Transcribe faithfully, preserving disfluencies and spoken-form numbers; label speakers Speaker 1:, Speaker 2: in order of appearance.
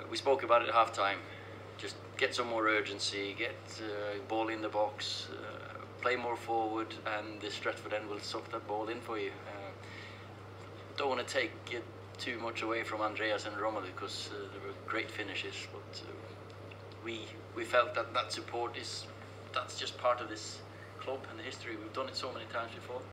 Speaker 1: we spoke about it at half time. Just get some more urgency, get uh, ball in the box, uh, play more forward, and the Stretford end will suck that ball in for you. Uh, don't want to take it too much away from Andreas and Romelu, because uh, they were great finishes, but uh, we we felt that that support is that's just part of this club and the history. We've done it so many times before.